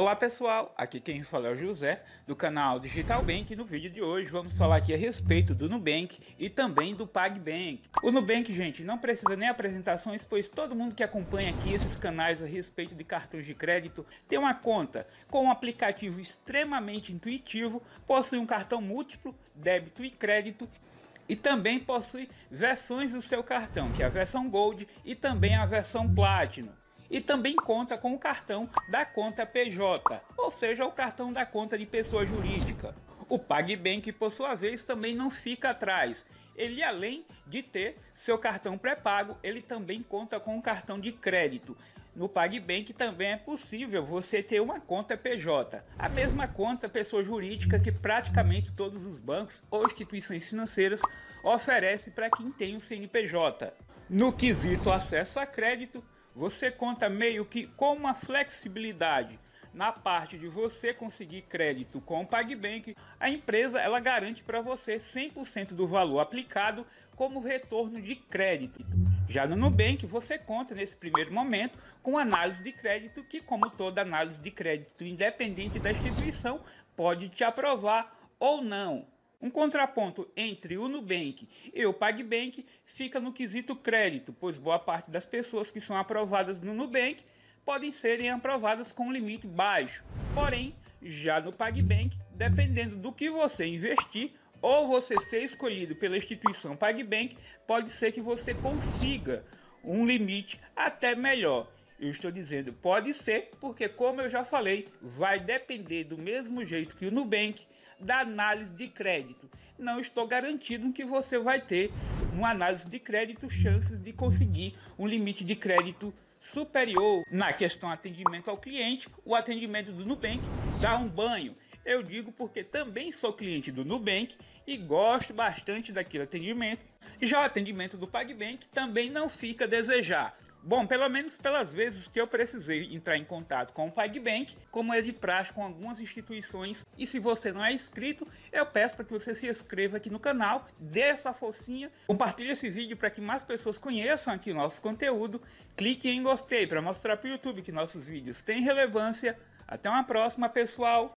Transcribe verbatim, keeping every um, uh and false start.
Olá pessoal, aqui quem fala é o José do canal Digital Bank e no vídeo de hoje vamos falar aqui a respeito do Nubank e também do PagBank. O Nubank, gente, não precisa nem apresentações, pois todo mundo que acompanha aqui esses canais a respeito de cartões de crédito tem uma conta com um aplicativo extremamente intuitivo, possui um cartão múltiplo, débito e crédito, e também possui versões do seu cartão, que é a versão Gold e também a versão Platinum. E também conta com o cartão da conta P J, ou seja, o cartão da conta de pessoa jurídica. O PagBank, por sua vez, também não fica atrás. Ele, além de ter seu cartão pré-pago, ele também conta com um cartão de crédito. No PagBank também é possível você ter uma conta P J, a mesma conta pessoa jurídica que praticamente todos os bancos ou instituições financeiras oferecem para quem tem um C N P J. No quesito acesso a crédito, você conta meio que com uma flexibilidade na parte de você conseguir crédito com o PagBank. A empresa ela garante para você cem por cento do valor aplicado como retorno de crédito. Já no Nubank você conta nesse primeiro momento com análise de crédito que, como toda análise de crédito independente da instituição, pode te aprovar ou não. Um contraponto entre o Nubank e o PagBank fica no quesito crédito, pois boa parte das pessoas que são aprovadas no Nubank podem serem aprovadas com um limite baixo. Porém, já no PagBank, dependendo do que você investir ou você ser escolhido pela instituição PagBank, pode ser que você consiga um limite até melhor. Eu estou dizendo pode ser, porque como eu já falei, vai depender do mesmo jeito que o Nubank da análise de crédito. Não estou garantindo que você vai ter uma análise de crédito chances de conseguir um limite de crédito superior. Na questão atendimento ao cliente, o atendimento do Nubank dá um banho. Eu digo porque também sou cliente do Nubank e gosto bastante daquele atendimento. Já o atendimento do PagBank também não fica a desejar. Bom, pelo menos pelas vezes que eu precisei entrar em contato com o PagBank, como é de praxe com algumas instituições. E se você não é inscrito, eu peço para que você se inscreva aqui no canal, dê essa forcinha, compartilhe esse vídeo para que mais pessoas conheçam aqui o nosso conteúdo, clique em gostei para mostrar para o YouTube que nossos vídeos têm relevância. Até uma próxima, pessoal!